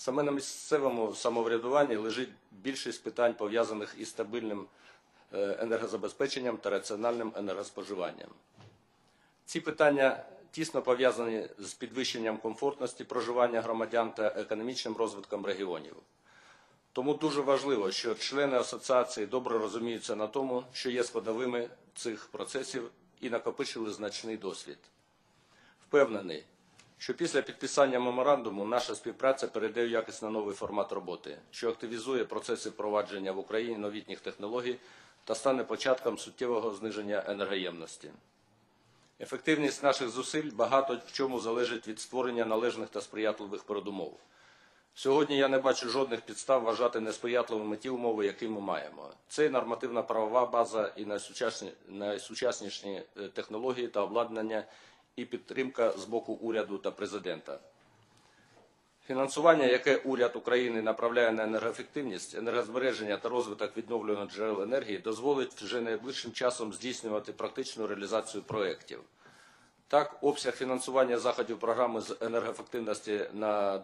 Саме на місцевому самоврядуванні лежить більшість питань, пов'язаних із стабільним енергозабезпеченням та раціональним енергоспоживанням. Ці питання тісно пов'язані з підвищенням комфортності проживання громадян та економічним розвитком регіонів. Тому дуже важливо, що члени асоціації добре розуміються на тому, що є складовими цих процесів і накопичили значний досвід. Впевнений, що після підписання меморандуму наша співпраця перейде в якісно новий формат роботи, що активізує процеси впровадження в Україні новітніх технологій та стане початком суттєвого зниження енергоємності. Ефективність наших зусиль багато в чому залежить від створення належних та сприятливих передумов. Сьогодні я не бачу жодних підстав вважати несприятливими ті умови, які ми маємо. Це і нормативна правова база, і найсучасніші технології та обладнання, і підтримка з боку уряду та президента. Фінансування, яке уряд України направляє на енергоефективність, енергозбереження та розвиток відновлюваних джерел енергії, дозволить вже найближчим часом здійснювати практичну реалізацію проєктів. Так, обсяг фінансування заходів програми з енергоефективності на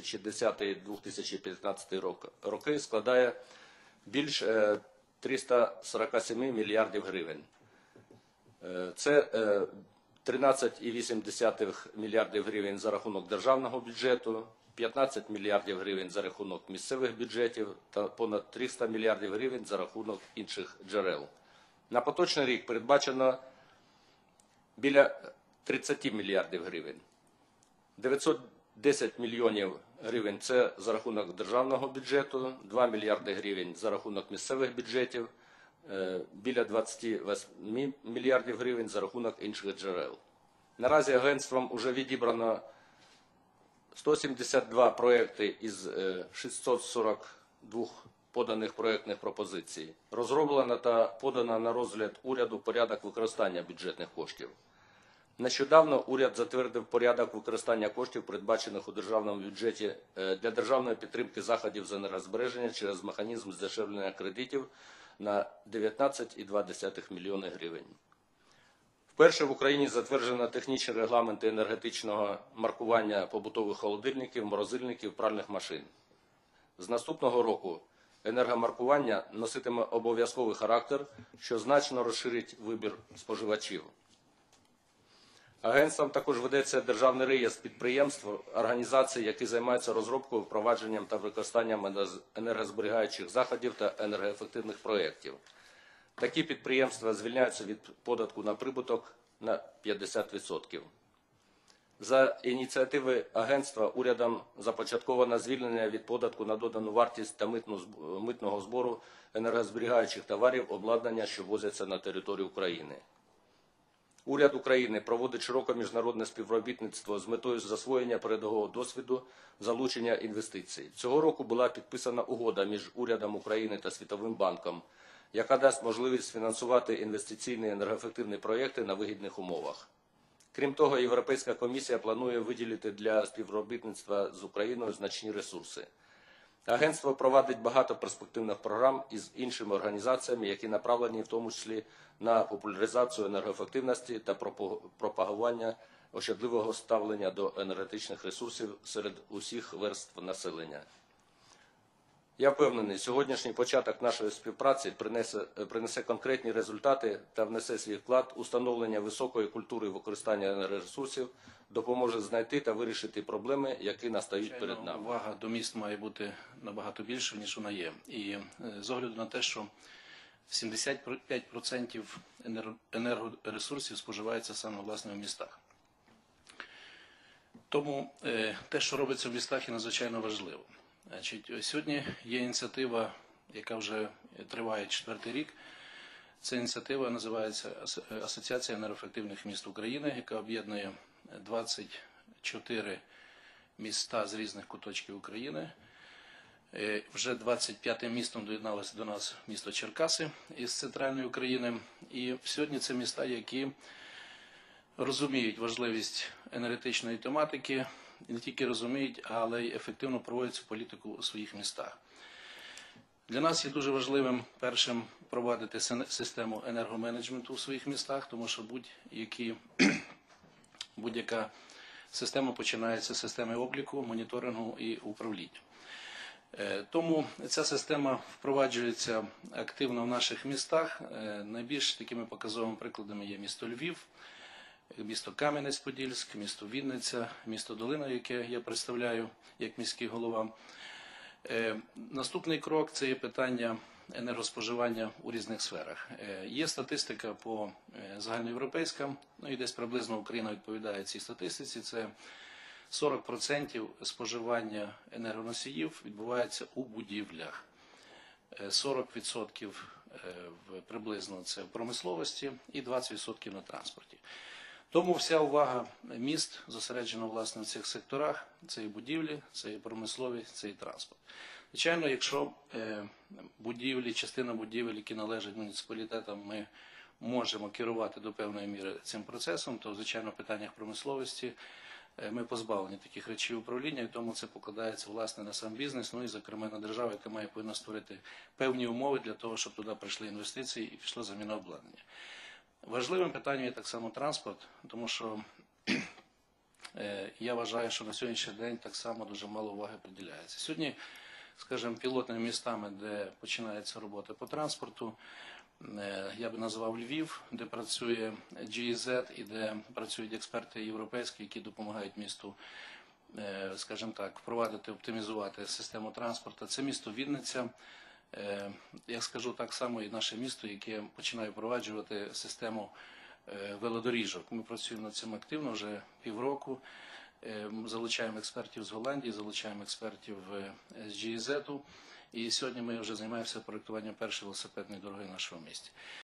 2010-2015 роки складає більш 347 мільярдів гривень. Це 13,8 мільярдів гривень за рахунок державного бюджету, 15 мільярдів гривень за рахунок місцевих бюджетів та понад 300 мільярдів гривень за рахунок інших джерел. На поточний рік передбачено біля 30 мільярдів гривень. 910 мільйонів гривень – це за рахунок державного бюджету, 2 мільярди гривень за рахунок місцевих бюджетів, біля 28 мільярдів гривень за рахунок інших джерел. Наразі агентством вже відібрано 172 проекти із 642 поданих проектних пропозицій. Розроблено та подано на розгляд уряду порядок використання бюджетних коштів. Нещодавно уряд затвердив порядок використання коштів, передбачених у державному бюджеті для державної підтримки заходів з енергозбереження через механізм здешевлення кредитів на 19,2 мільйони гривень. Вперше в Україні затверджено технічні регламенти енергетичного маркування побутових холодильників, морозильників, пральних машин. З наступного року енергомаркування носитиме обов'язковий характер, що значно розширить вибір споживачів. Агентством також ведеться державний реєстр підприємств, організацій, які займаються розробкою, впровадженням та використанням енергозберігаючих заходів та енергоефективних проєктів. Такі підприємства звільняються від податку на прибуток на 50%. За ініціативи агентства урядом започатковано звільнення від податку на додану вартість та митного збору енергозберігаючих товарів, обладнання, що ввозяться на територію України. Уряд України проводить широке міжнародне співробітництво з метою засвоєння передового досвіду, залучення інвестицій. Цього року була підписана угода між урядом України та Світовим банком, яка дасть можливість фінансувати інвестиційні енергоефективні проєкти на вигідних умовах. Крім того, Європейська комісія планує виділити для співробітництва з Україною значні ресурси. Агентство провадить багато перспективних програм із іншими організаціями, які направлені в тому числі на популяризацію енергоефективності та пропагування ощадливого ставлення до енергетичних ресурсів серед усіх верств населення. Я впевнений, сьогоднішній початок нашої співпраці принесе конкретні результати та внесе свій вклад у встановлення високої культури використання енергоресурсів, допоможе знайти та вирішити проблеми, які настають перед нами. Увага до міст має бути набагато більше, ніж вона є. І з огляду на те, що 75% енергоресурсів споживається саме власне в містах. Тому те, що робиться в містах, є надзвичайно важливо. Сьогодні є ініціатива, яка вже триває 4-й рік. Ця ініціатива називається Асоціація енергоефективних міст України, яка об'єднує 24 міста з різних куточків України. Вже 25-м містом доєдналося до нас місто Черкаси із центральної України. І сьогодні це міста, які розуміють важливість енергетичної тематики, і не тільки розуміють, але й ефективно проводять цю політику у своїх містах. Для нас є дуже важливим першим провадити систему енергоменеджменту у своїх містах, тому що будь-яка система починається з системи обліку, моніторингу і управління. Тому ця система впроваджується активно в наших містах. Найбільш такими показовими прикладами є місто Львів, місто Кам'янець-Подільськ, місто Вінниця, місто Долина, яке я представляю як міський голова. Наступний крок – це є питання енергоспоживання у різних сферах. Є статистика по загальноєвропейська, і десь приблизно Україна відповідає цій статистиці. Це 40% споживання енергоносіїв відбувається у будівлях, 40% приблизно це в промисловості і 20% на транспорті. Тому вся увага міст зосереджена власне в цих секторах. Це і будівлі, це і промислові, це і транспорт. Звичайно, якщо будівлі, частина будівель, які належать муніципалітетам, ми можемо керувати до певної міри цим процесом, то, звичайно, в питаннях промисловості ми позбавлені таких речей управління, і тому це покладається власне на сам бізнес, ну і зокрема на державу, яка має повинна створити певні умови для того, щоб туди прийшли інвестиції і пішло заміна обладнання. Важливим питанням є так само транспорт, тому що я вважаю, що на сьогоднішній день так само дуже мало уваги приділяється. Сьогодні, скажімо, пілотними містами, де починається робота по транспорту, я би назвав Львів, де працює GIZ і де працюють експерти європейські, які допомагають місту, скажімо так, впровадити, оптимізувати систему транспорту. Це місто Вінниця. Я скажу так само і наше місто, яке починає впроваджувати систему велодоріжок. Ми працюємо над цим активно вже півроку. Залучаємо експертів з Голландії, залучаємо експертів з GIZ. І сьогодні ми вже займаємося проєктуванням першої велосипедної дороги в нашому місті.